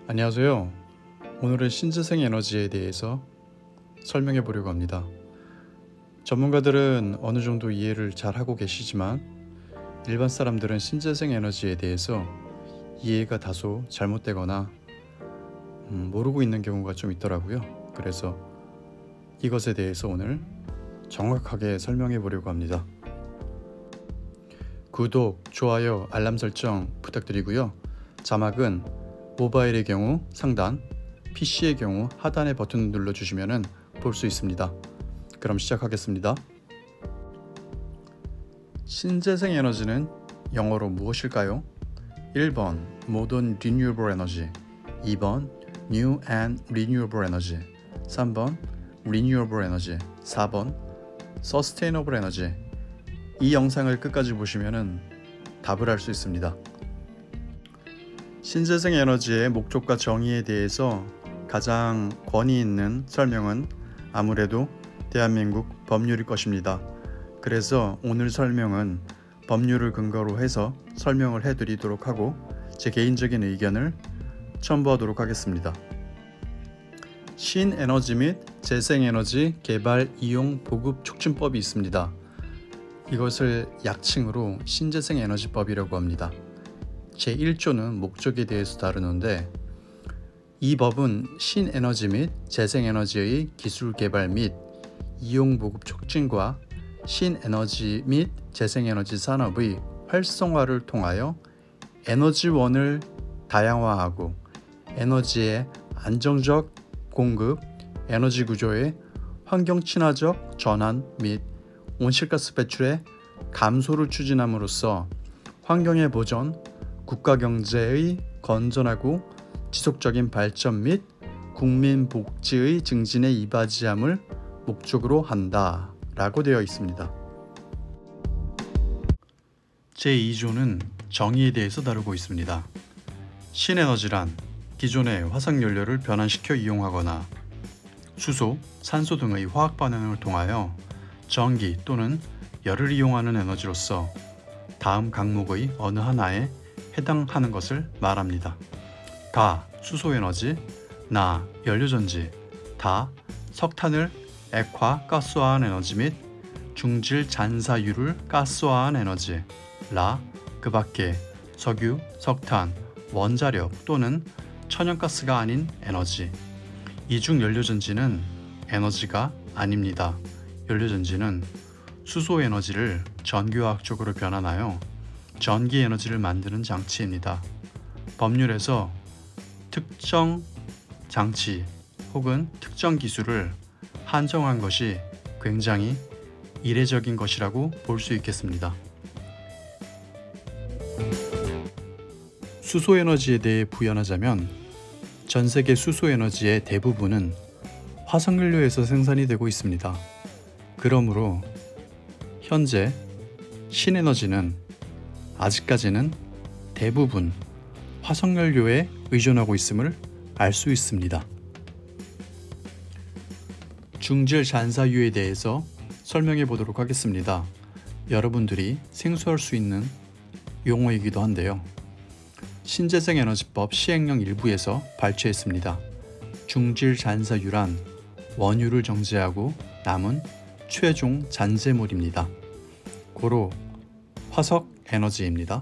안녕하세요. 오늘은 신재생 에너지에 대해서 설명해 보려고 합니다. 전문가들은 어느 정도 이해를 잘 하고 계시지만 일반 사람들은 신재생 에너지에 대해서 이해가 다소 잘못되거나 모르고 있는 경우가 좀 있더라고요. 그래서 이것에 대해서 오늘 정확하게 설명해 보려고 합니다. 구독, 좋아요, 알람 설정 부탁드리고요. 자막은 모바일의 경우 상단, PC의 경우 하단의 버튼을 눌러주시면 볼 수 있습니다. 그럼 시작하겠습니다. 신재생 에너지는 영어로 무엇일까요? 1번 Modern Renewable Energy, 2번 New and Renewable Energy, 3번 Renewable Energy, 4번 Sustainable Energy. 이 영상을 끝까지 보시면 답을 알 수 있습니다. 신재생 에너지의 목적과 정의에 대해서 가장 권위 있는 설명은 아무래도 대한민국 법률일 것입니다. 그래서 오늘 설명은 법률을 근거로 해서 설명을 해드리도록 하고 제 개인적인 의견을 첨부하도록 하겠습니다. 신에너지 및 재생에너지 개발 이용 보급 촉진법이 있습니다. 이것을 약칭으로 신재생에너지법이라고 합니다. 제1조는 목적에 대해서 다루는데 이 법은 신에너지 및 재생에너지의 기술 개발 및 이용 보급 촉진과 신에너지 및 재생에너지 산업의 활성화를 통하여 에너지원을 다양화하고 에너지의 안정적 공급, 에너지 구조의 환경 친화적 전환 및 온실가스 배출의 감소를 추진함으로써 환경의 보전, 국가 경제의 건전하고 지속적인 발전 및 국민 복지의 증진에 이바지함을 목적으로 한다 라고 되어 있습니다. 제2조는 정의에 대해서 다루고 있습니다. 신에너지란 기존의 화석연료를 변환시켜 이용하거나 수소, 산소 등의 화학 반응을 통하여 전기 또는 열을 이용하는 에너지로서 다음 항목의 어느 하나에 해당하는 것을 말합니다. 가 수소에너지, 나 연료전지, 다 석탄을 액화 가스화한 에너지 및 중질 잔사유를 가스화한 에너지, 라 그 밖에 석유, 석탄, 원자력 또는 천연가스가 아닌 에너지. 이중 연료전지는 에너지가 아닙니다. 연료전지는 수소에너지를 전기화학적으로 변환하여 전기 에너지를 만드는 장치입니다. 법률에서 특정 장치 혹은 특정 기술을 한정한 것이 굉장히 이례적인 것이라고 볼 수 있겠습니다. 수소에너지에 대해 부연하자면 전 세계 수소에너지의 대부분은 화석연료에서 생산이 되고 있습니다. 그러므로 현재 신에너지는 아직까지는 대부분 화석연료에 의존하고 있음을 알 수 있습니다. 중질 잔사유에 대해서 설명해 보도록 하겠습니다. 여러분들이 생소할 수 있는 용어이기도 한데요. 신재생에너지법 시행령 일부에서 발췌했습니다. 중질 잔사유란 원유를 정제하고 남은 최종 잔재물입니다. 고로 화석 에너지입니다.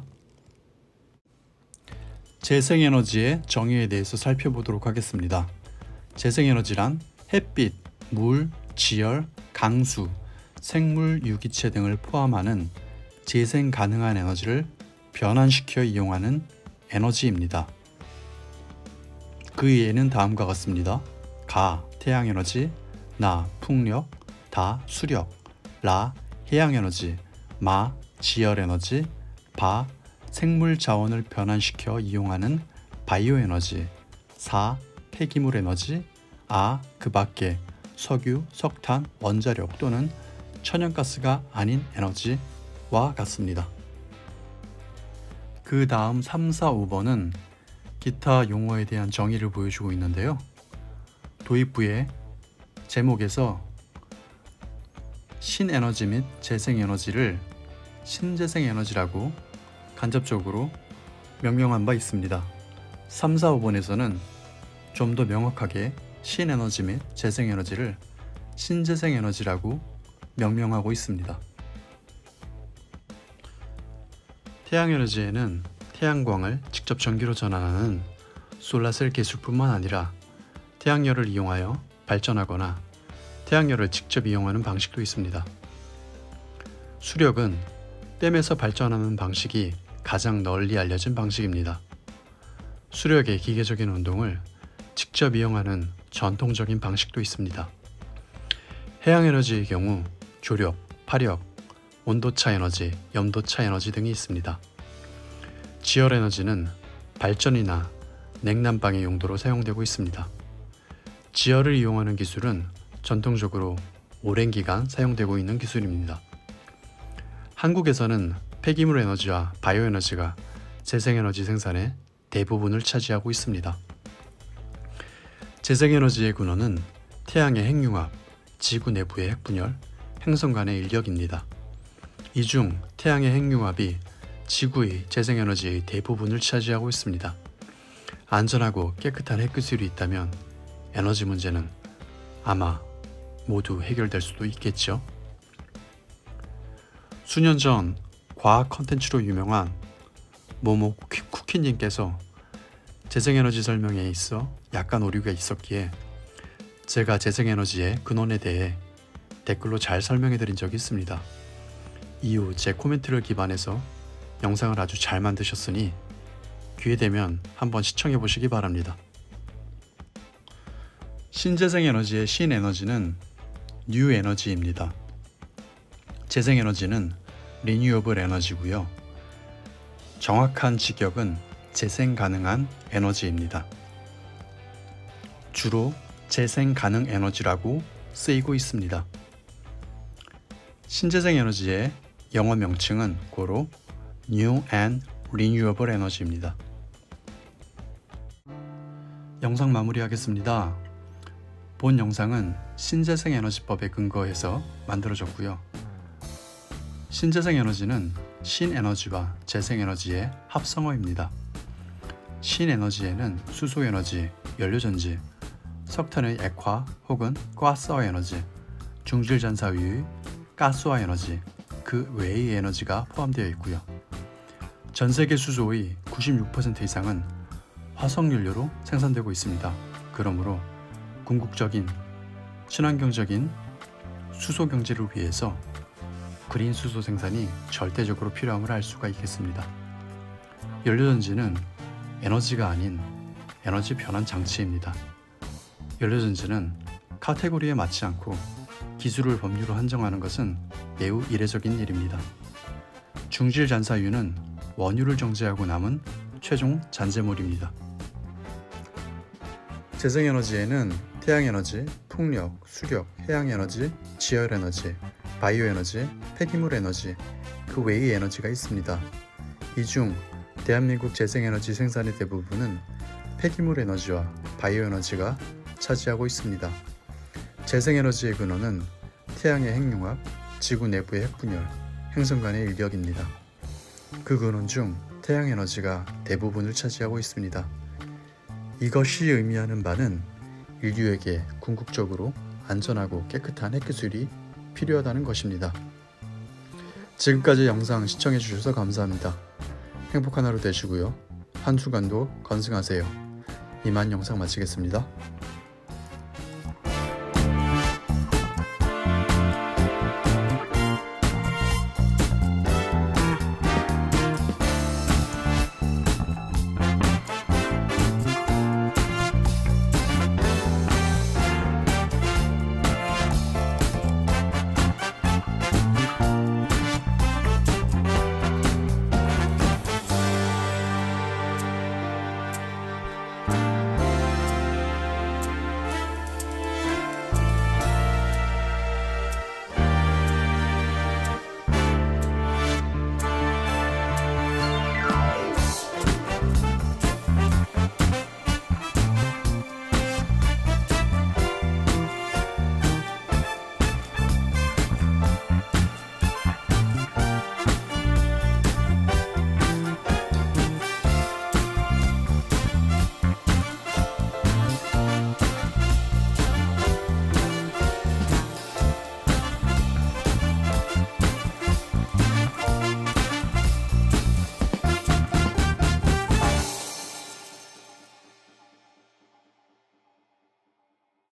재생에너지의 정의에 대해서 살펴보도록 하겠습니다. 재생에너지란 햇빛, 물, 지열, 강수, 생물, 유기체 등을 포함하는 재생 가능한 에너지를 변환시켜 이용하는 에너지입니다. 그 예는 다음과 같습니다. 가 태양에너지, 나 풍력, 다 수력, 라 해양에너지, 마 지열에너지, 바 생물 자원을 변환시켜 이용하는 바이오에너지, 사 폐기물 에너지, 아 그 밖에 석유, 석탄, 원자력 또는 천연가스가 아닌 에너지와 같습니다. 그 다음 3, 4, 5번은 기타 용어에 대한 정의를 보여주고 있는데요. 도입부의 제목에서 신에너지 및 재생에너지를 신재생에너지라고 간접적으로 명명한 바 있습니다. 3, 4, 5번에서는 좀 더 명확하게 신에너지 및 재생에너지를 신재생에너지라고 명명하고 있습니다. 태양에너지에는 태양광을 직접 전기로 전환하는 솔라셀 기술뿐만 아니라 태양열을 이용하여 발전하거나 태양열을 직접 이용하는 방식도 있습니다. 수력은 댐에서 발전하는 방식이 가장 널리 알려진 방식입니다. 수력의 기계적인 운동을 직접 이용하는 전통적인 방식도 있습니다. 해양에너지의 경우 조력, 파력, 온도차 에너지, 염도차 에너지 등이 있습니다. 지열에너지는 발전이나 냉난방의 용도로 사용되고 있습니다. 지열을 이용하는 기술은 전통적으로 오랜 기간 사용되고 있는 기술입니다. 한국에서는 폐기물 에너지와 바이오 에너지가 재생에너지 생산의 대부분을 차지하고 있습니다. 재생에너지의 근원은 태양의 핵융합, 지구 내부의 핵분열, 행성 간의 인력입니다. 이 중 태양의 핵융합이 지구의 재생에너지의 대부분을 차지하고 있습니다. 안전하고 깨끗한 핵기술이 있다면 에너지 문제는 아마 모두 해결될 수도 있겠죠. 수년 전 과학 컨텐츠로 유명한 모모 쿠키님께서 재생에너지 설명에 있어 약간 오류가 있었기에 제가 재생에너지의 근원에 대해 댓글로 잘 설명해 드린 적이 있습니다. 이후 제 코멘트를 기반해서 영상을 아주 잘 만드셨으니 기회되면 한번 시청해 보시기 바랍니다. 신재생에너지의 신에너지는 뉴에너지입니다. 재생에너지는 리뉴어블 에너지고요. 정확한 직역은 재생 가능한 에너지입니다. 주로 재생 가능 에너지라고 쓰이고 있습니다. 신재생에너지의 영어 명칭은 고로 New and Renewable Energy입니다. 영상 마무리하겠습니다. 본 영상은 신재생에너지법에 근거해서 만들어졌고요. 신재생에너지는 신에너지와 재생에너지의 합성어입니다. 신에너지에는 수소에너지, 연료전지, 석탄의 액화 혹은 가스화 에너지, 중질잔사유의 가스화 에너지, 그 외의 에너지가 포함되어 있고요. 전 세계 수소의 96% 이상은 화석연료로 생산되고 있습니다. 그러므로 궁극적인 친환경적인 수소 경제를 위해서 그린 수소 생산이 절대적으로 필요함을 알 수가 있겠습니다. 연료전지는 에너지가 아닌 에너지 변환 장치입니다. 연료전지는 카테고리에 맞지 않고 기술을 법률로 한정하는 것은 매우 이례적인 일입니다. 중질잔사유는 원유를 정제하고 남은 최종 잔재물입니다. 재생에너지에는 태양에너지, 풍력, 수력, 해양에너지, 지열에너지, 바이오에너지, 폐기물에너지, 그 외의 에너지가 있습니다. 이 중 대한민국 재생에너지 생산의 대부분은 폐기물에너지와 바이오에너지가 차지하고 있습니다. 재생에너지의 근원은 태양의 핵융합, 지구 내부의 핵분열, 행성 간의 인력입니다. 그 근원 중 태양에너지가 대부분을 차지하고 있습니다. 이것이 의미하는 바는 인류에게 궁극적으로 안전하고 깨끗한 핵기술이 필요하다는 것입니다. 지금까지 영상 시청해 주셔서 감사합니다. 행복한 하루 되시고요. 한순간도 건승하세요. 이만 영상 마치겠습니다.